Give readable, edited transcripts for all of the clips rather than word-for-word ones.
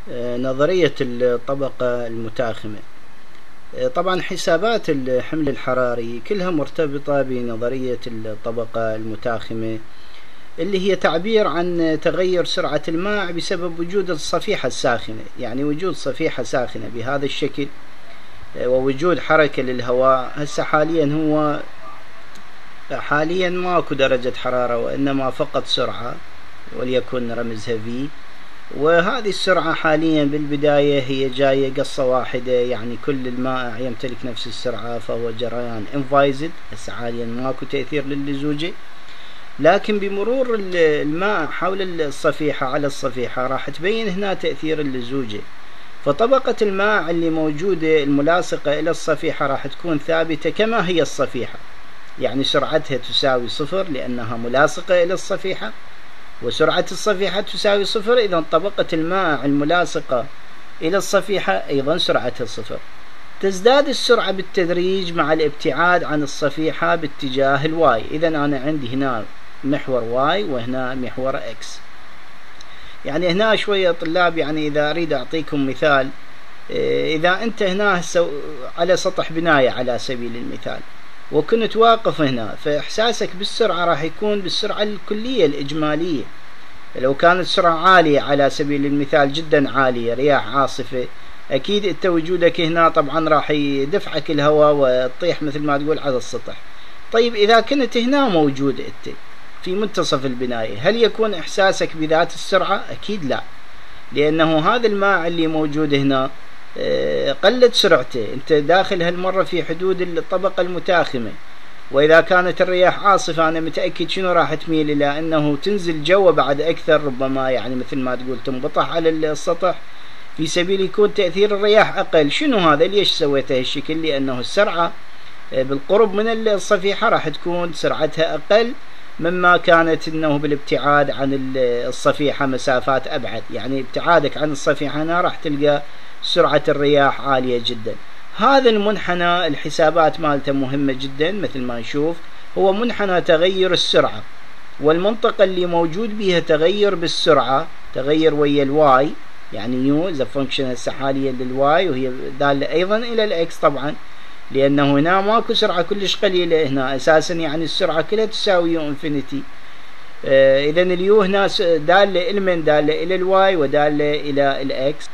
نظرية الطبقة المتاخمة. طبعا حسابات الحمل الحراري كلها مرتبطة بنظرية الطبقة المتاخمة، اللي هي تعبير عن تغير سرعة الماء بسبب وجود الصفيحة الساخنة، يعني وجود صفيحة ساخنة بهذا الشكل ووجود حركة للهواء. هسه حاليا ماكو درجة حرارة، وإنما فقط سرعة وليكن رمزها V، وهذه السرعة حاليا بالبداية هي جاية قصة واحدة، يعني كل المائع يمتلك نفس السرعة، فهو جريان انفايزد. هسه حاليا ماكو تأثير للزوجة، لكن بمرور الماء حول الصفيحة على الصفيحة راح تبين هنا تأثير اللزوجة. فطبقة الماء اللي موجودة الملاصقة إلى الصفيحة راح تكون ثابتة كما هي الصفيحة، يعني سرعتها تساوي 0 لأنها ملاصقة إلى الصفيحة، وسرعة الصفيحة تساوي 0. إذا طبقة الماء الملاصقة إلى الصفيحة أيضا سرعتها 0. تزداد السرعة بالتدريج مع الابتعاد عن الصفيحة باتجاه الواي. إذا أنا عندي هنا محور واي وهنا محور اكس. يعني هنا شوية طلاب، يعني إذا أريد أعطيكم مثال، إذا أنت هنا على سطح بناية على سبيل المثال وكنت واقف هنا، فإحساسك بالسرعة راح يكون بالسرعة الكلية الإجمالية. لو كانت سرعة عالية على سبيل المثال جدا عالية، رياح عاصفة، أكيد أنت وجودك هنا طبعا راح يدفعك الهواء وتطيح مثل ما تقول على السطح. طيب إذا كنت هنا موجود أنت في منتصف البناية، هل يكون إحساسك بذات السرعة؟ أكيد لا، لأنه هذا الماء اللي موجود هنا قلت سرعته. أنت داخل هالمرة في حدود الطبقة المتاخمة، وإذا كانت الرياح عاصفة أنا متأكد شنو راح تميل إلى أنه تنزل جوا بعد أكثر، ربما يعني مثل ما تقول تنبطح على السطح في سبيل يكون تأثير الرياح أقل. شنو هذا؟ ليش سويته هالشكل؟ لأنه السرعة بالقرب من الصفيحة راح تكون سرعتها أقل مما كانت أنه بالابتعاد عن الصفيحة مسافات أبعد. يعني ابتعادك عن الصفيحة هنا راح تلقى سرعة الرياح عالية جدا. هذا المنحنى الحسابات مالته مهمة جدا، مثل ما نشوف هو منحنى تغير السرعة، والمنطقة اللي موجود بها تغير بالسرعة تغير ويا الواي، يعني يو إذا فانكشن هسه حاليا للواي، وهي دالة أيضا إلى الإكس طبعا، لأنه هنا ماكو سرعة كلش قليلة، هنا أساسا يعني السرعة كلها تساوي يو انفينيتي. إذا اليو هنا دالة إلمن دالة إلى الواي ودالة إلى الإكس.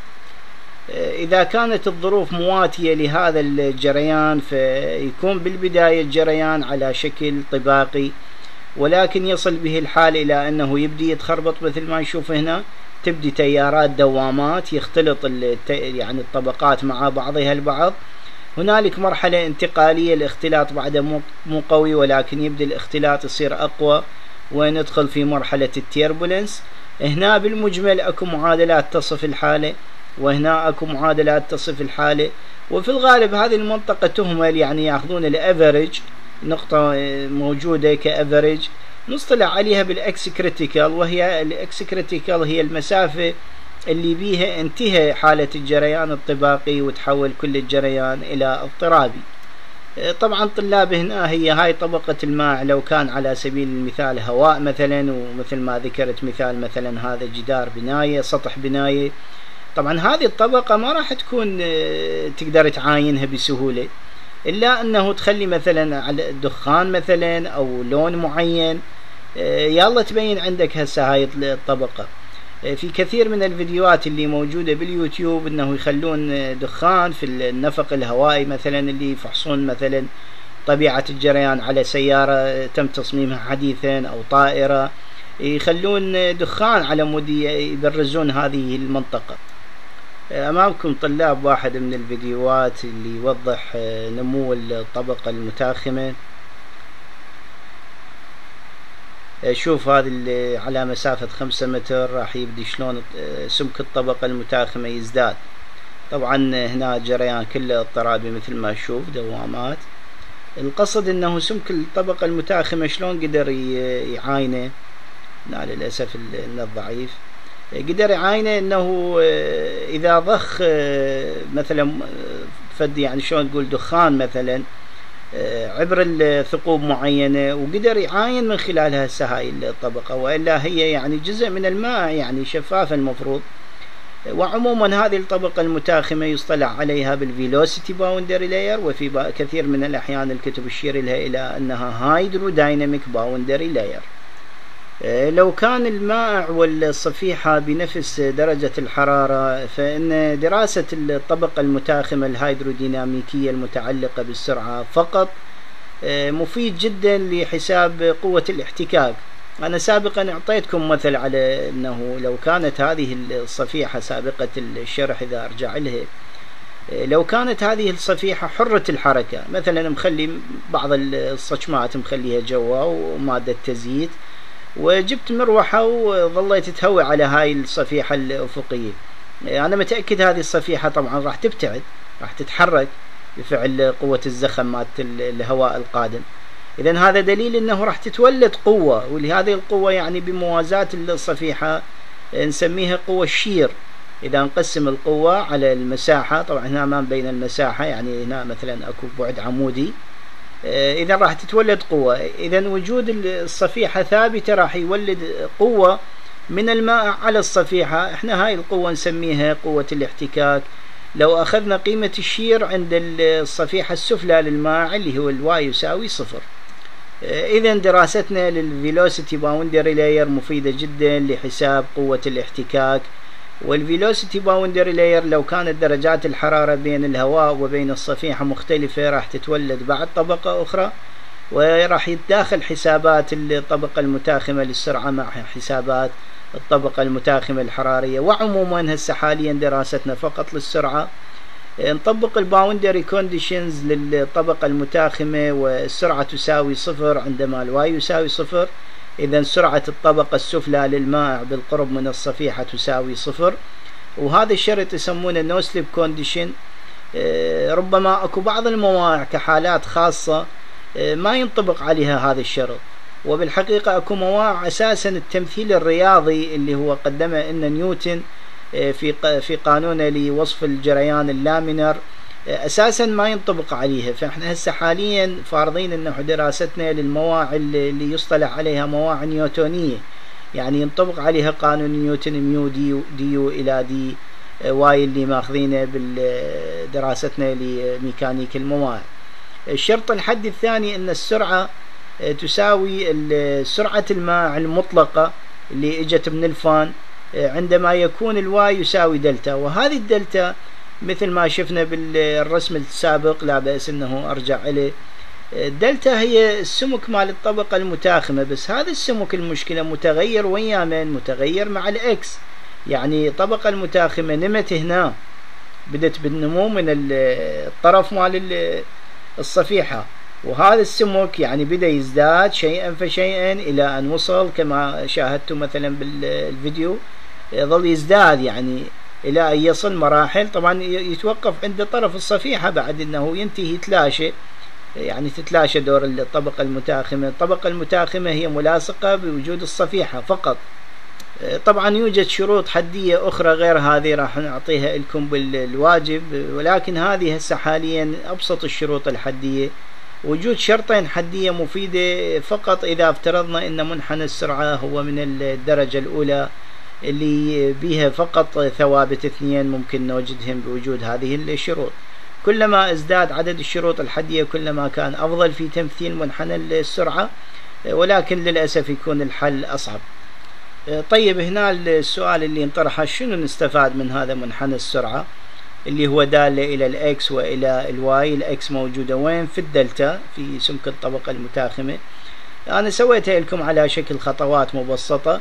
إذا كانت الظروف مواتية لهذا الجريان فيكون بالبداية الجريان على شكل طباقي، ولكن يصل به الحال إلى أنه يبدي يتخربط مثل ما نشوف هنا، تبدي تيارات دوامات، يختلط يعني الطبقات مع بعضها البعض. هنالك مرحلة انتقالية، الاختلاط بعد مو قوي، ولكن يبدأ الاختلاط يصير أقوى وندخل في مرحلة التيربولنس. هنا بالمجمل أكو معادلات تصف الحالة، وهنا أكو معادلات تصف الحالة، وفي الغالب هذه المنطقة تهمل، يعني يأخذون الأفريج، نقطة موجودة كأفريج نصطلح عليها بالإكس كريتيكال، وهي الإكس كريتيكال هي المسافة اللي بيها انتهى حالة الجريان الطباقي وتحول كل الجريان إلى اضطرابي. طبعا طلاب هنا هي هاي طبقة الماء، لو كان على سبيل المثال هواء مثلا، ومثل ما ذكرت مثال مثلا هذا جدار بناية، سطح بناية، طبعا هذه الطبقة ما راح تكون تقدر تعاينها بسهولة، إلا أنه تخلي مثلا على دخان مثلا أو لون معين يلا تبين عندك هسه هاي الطبقة. في كثير من الفيديوهات اللي موجودة باليوتيوب أنه يخلون دخان في النفق الهوائي مثلا، اللي يفحصون مثلا طبيعة الجريان على سيارة تم تصميمها حديثا أو طائرة، يخلون دخان على مود يبرزون هذه المنطقة. أمامكم طلاب واحد من الفيديوهات اللي يوضح نمو الطبقة المتاخمة. شوف هذه اللي على مسافة 5 متر راح يبدي شلون سمك الطبقة المتاخمة يزداد. طبعا هنا جريان كله اضطرابي مثل ما نشوف دوامات. القصد انه سمك الطبقة المتاخمة شلون قدر يعاينه. لا للأسف الضعيف قدر يعاينه انه اذا ضخ مثلا فد يعني شلون تقول دخان مثلا عبر الثقوب معينة، وقدر يعاين من خلالها هاي الطبقة، وإلا هي يعني جزء من الماء يعني شفافة المفروض. وعموما هذه الطبقة المتاخمة يصطلح عليها بالفيلوسيتي باوندري لاير، وفي كثير من الأحيان الكتب تشير لها إلى أنها هايدرودايناميك باوندري لاير. لو كان المائع والصفيحة بنفس درجة الحرارة، فإن دراسة الطبقة المتاخمة الهيدروديناميكية المتعلقة بالسرعة فقط مفيد جدا لحساب قوة الاحتكاك. أنا سابقا أعطيتكم مثل على أنه لو كانت هذه الصفيحة سابقة الشرح، إذا أرجع لها، لو كانت هذه الصفيحة حرة الحركة، مثلا مخلي بعض الصشمات مخليها جوا ومادة تزييت، وجبت مروحة وظليت تهوي على هاي الصفيحة الأفقية، أنا متأكد هذه الصفيحة طبعا راح تبتعد، راح تتحرك بفعل قوة الزخم مالت الهواء القادم. إذن هذا دليل أنه راح تتولد قوة، ولهذه القوة يعني بموازاة الصفيحة نسميها قوة الشير. إذا نقسم القوة على المساحة، طبعا هنا ما بين المساحة، يعني هنا مثلا أكو بعد عمودي، إذا راح تتولد قوة. إذا وجود الصفيحة ثابتة راح يولد قوة من الماء على الصفيحة، إحنا هاي القوة نسميها قوة الاحتكاك. لو أخذنا قيمة الشير عند الصفيحة السفلى للماء اللي هو الواي يساوي 0. إذا دراستنا للفيلوسيتي باوندري لاير مفيدة جدا لحساب قوة الاحتكاك. والفيلوسيتي باوندري لاير لو كانت درجات الحرارة بين الهواء وبين الصفيحة مختلفة راح تتولد بعد طبقة أخرى، وراح يتداخل حسابات الطبقة المتاخمة للسرعة مع حسابات الطبقة المتاخمة الحرارية. وعموما هسه حاليا دراستنا فقط للسرعة. نطبق الباوندري كونديشنز للطبقة المتاخمة، والسرعة تساوي 0 عندما الواي يساوي 0. إذا سرعة الطبقة السفلى للمائع بالقرب من الصفيحة تساوي 0، وهذا الشرط يسمونه نو سليب كونديشن. ربما أكو بعض الموائع كحالات خاصة ما ينطبق عليها هذا الشرط، وبالحقيقة أكو مواقع أساسا التمثيل الرياضي اللي هو قدمه إن نيوتن في قانونه لوصف الجريان اللامينر أساسا ما ينطبق عليها. فإحنا هسه حاليا فارضين إنه دراستنا للمواعي اللي يصطلح عليها مواعي نيوتونية، يعني ينطبق عليها قانون نيوتن ميو دي يو إلى دي واي اللي ماخذينه بدراستنا لميكانيك المواعي. الشرط الحد الثاني أن السرعة تساوي سرعة الماء المطلقة اللي اجت من الفان عندما يكون الواي يساوي دلتا. وهذه الدلتا مثل ما شفنا بالرسم السابق، لا بأس انه ارجع اليه، الدلتا هي السمك مال الطبقة المتاخمة، بس هذا السمك المشكلة متغير ويا من متغير مع الاكس. يعني الطبقة المتاخمة نمت هنا، بدت بالنمو من الطرف مال الصفيحة، وهذا السمك يعني بدأ يزداد شيئا فشيئا إلى أن وصل كما شاهدتم مثلا بالفيديو، يظل يزداد يعني إلى أن يصل مراحل طبعا يتوقف عند طرف الصفيحة بعد أنه ينتهي يتلاشى، يعني تتلاشى دور الطبقة المتاخمة. الطبقة المتاخمة هي ملاصقة بوجود الصفيحة فقط. طبعا يوجد شروط حدية أخرى غير هذه راح نعطيها لكم بالواجب، ولكن هذه هسه حاليا أبسط الشروط الحدية. وجود شرطين حدية مفيدة فقط إذا افترضنا أن منحنى السرعة هو من الدرجة الأولى اللي بها فقط ثوابت 2 ممكن نوجدهم بوجود هذه الشروط. كلما ازداد عدد الشروط الحدية كلما كان أفضل في تمثيل منحنى السرعة، ولكن للأسف يكون الحل أصعب. طيب هنا السؤال اللي انطرح، شنو نستفاد من هذا منحنى السرعة اللي هو دالة إلى الإكس وإلى الواي؟ الإكس موجودة وين؟ في الدلتا في سمك الطبقة المتاخمة. أنا سويتها لكم على شكل خطوات مبسطة،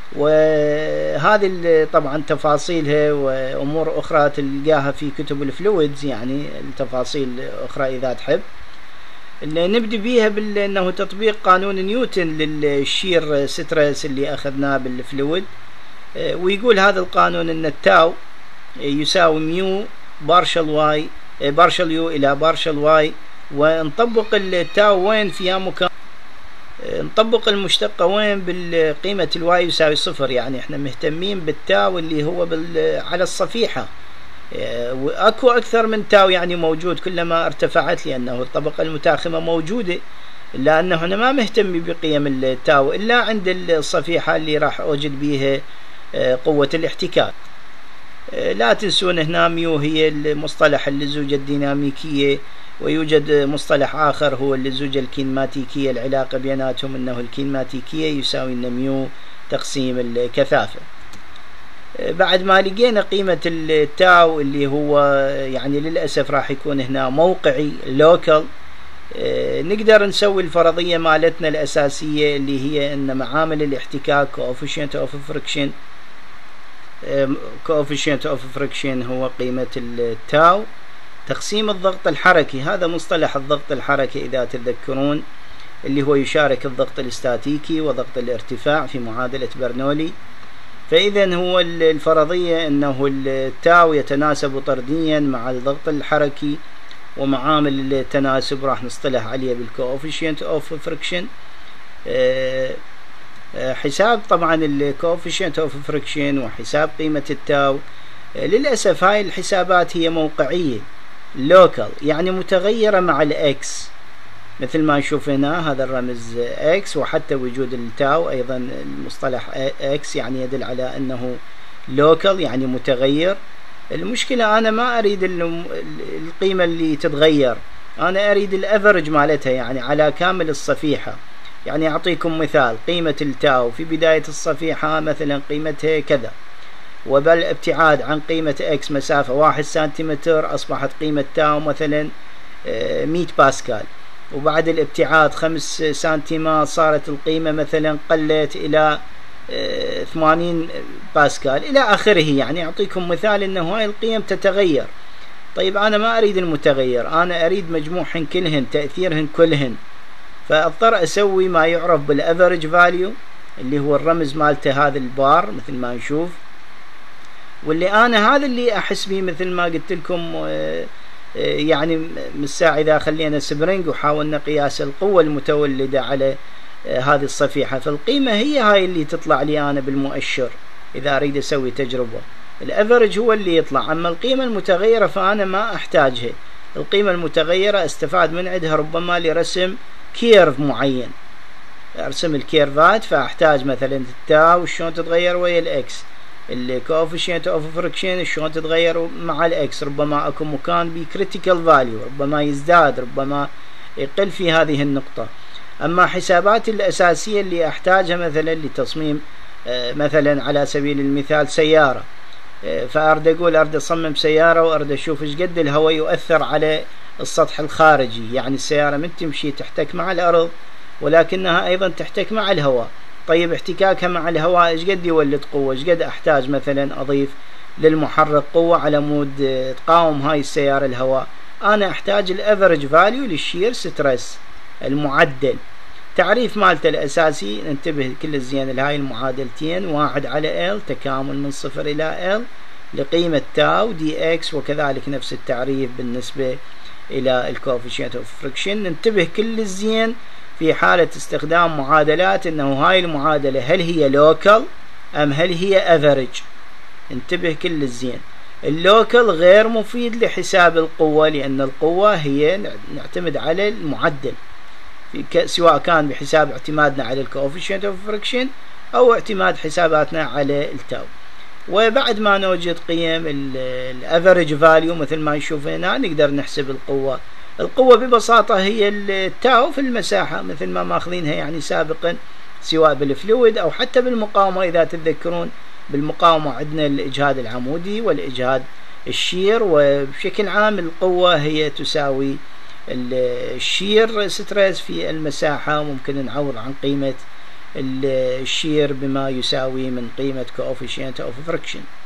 وهذه طبعا تفاصيلها وأمور أخرى تلقاها في كتب الفلويدز، يعني التفاصيل أخرى إذا تحب. اللي نبدأ بيها بأنه تطبيق قانون نيوتن للشير ستريس اللي أخذناه بالفلويد. ويقول هذا القانون أن التاو يساوي ميو بارشل واي بارشل يو إلى بارشل واي، ونطبق التاو وين؟ في مكان نطبق المشتقة وين؟ بالقيمة الواي يساوي 0. يعني احنا مهتمين بالتاو اللي هو على الصفيحة، واكو اكثر من تاو يعني موجود كلما ارتفعت، لانه الطبقة المتاخمة موجودة، الا انه احنا ما مهتم بقيم التاو الا عند الصفيحة اللي راح اوجد بيها قوة الاحتكاك. لا تنسون هنا ميو هي المصطلح اللزوجة الديناميكية، ويوجد مصطلح آخر هو اللزوجة الكينماتيكية. العلاقة بيناتهم أنه الكينماتيكية يساوي ميو تقسيم الكثافة. بعد ما لقينا قيمة التاو اللي هو يعني للأسف راح يكون هنا موقعي لوكال، نقدر نسوي الفرضية مالتنا الأساسية اللي هي أن معامل الاحتكاك coefficient of friction هو قيمة التاو تقسيم الضغط الحركي. هذا مصطلح الضغط الحركي إذا تذكرون، اللي هو يشارك الضغط الاستاتيكي وضغط الارتفاع في معادلة برنولي. فإذا هو الفرضية أنه التاو يتناسب طرديا مع الضغط الحركي، ومعامل التناسب راح نصطلح عليه بالcoefficient of friction. حساب طبعا الcoefficient of friction وحساب قيمة التاو، للأسف هاي الحسابات هي موقعية local، يعني متغيرة مع الإكس، مثل ما نشوف هنا هذا الرمز X، وحتى وجود التاو أيضا المصطلح X يعني يدل على أنه local يعني متغير. المشكلة أنا ما أريد القيمة اللي تتغير، أنا أريد الأفرج مالتها يعني على كامل الصفيحة. يعني أعطيكم مثال، قيمة التاو في بداية الصفيحة مثلا قيمتها كذا، وبالابتعاد عن قيمة X مسافة 1 سنتيمتر أصبحت قيمة تاو مثلا 100 باسكال، وبعد الابتعاد 5 سنتيمات صارت القيمة مثلا قلت إلى 80 باسكال إلى آخره. يعني أعطيكم مثال أنه هاي القيم تتغير. طيب أنا ما أريد المتغير، أنا أريد مجموعهن كلهن، تأثيرهن كلهن، فأضطر أسوي ما يعرف بالأفرج فاليو اللي هو الرمز مالته هذا البار مثل ما نشوف، واللي أنا هذا اللي أحس به مثل ما قلت لكم. يعني من الساعة إذا خلينا سبرينج وحاولنا قياس القوة المتولدة على هذه الصفيحة، فالقيمة هي هاي اللي تطلع لي أنا بالمؤشر إذا أريد أسوي تجربة. الأفرج هو اللي يطلع، أما القيمة المتغيرة فأنا ما أحتاجها. القيمة المتغيرة استفاد من عندها ربما لرسم كيرف معين، أرسم الكيرفات، فأحتاج مثلا التاو شلون تتغير ويا الإكس، الكوفيشنت اوف فريكشن شلون تتغير مع الاكس، ربما اكو مكان بكريتيكال فاليو، ربما يزداد ربما يقل في هذه النقطة. اما حساباتي الاساسية اللي احتاجها مثلا لتصميم مثلا على سبيل المثال سيارة، فارد اقول ارد اصمم سيارة وارد اشوف ايش قد الهواء يؤثر على السطح الخارجي، يعني السيارة من تمشي تحتك مع الارض ولكنها ايضا تحتك مع الهواء. طيب احتكاكها مع الهواء ايش قد يولد قوة، ايش قد احتاج مثلا اضيف للمحرك قوة على مود تقاوم هاي السيارة الهواء. انا احتاج الافرج فاليو للشير ستريس المعدل. تعريف مالته الاساسي انتبه كل الزين لهاي المعادلتين، 1 على ال تكامل من 0 الى ال لقيمة تاو دي اكس، وكذلك نفس التعريف بالنسبة الى الكوفيشنت اوف فريكشن. ننتبه كل الزين في حالة استخدام معادلات انه هاي المعادلة هل هي لوكال ام هل هي افريج. انتبه كل الزين، اللوكال غير مفيد لحساب القوة، لان القوة هي نعتمد على المعدل سواء كان بحساب اعتمادنا على الكوفيشنت اوف فريكشن او اعتماد حساباتنا على التاو. وبعد ما نوجد قيم الافريج فاليو مثل ما نشوف هنا نقدر نحسب القوة. القوة ببساطة هي التاو في المساحة مثل ما ماخذينها يعني سابقا، سواء بالفلويد أو حتى بالمقاومة. إذا تتذكرون بالمقاومة عندنا الإجهاد العمودي والإجهاد الشير، وبشكل عام القوة هي تساوي الشير ستريس في المساحة، وممكن نعوض عن قيمة الشير بما يساوي من قيمة coefficient of friction.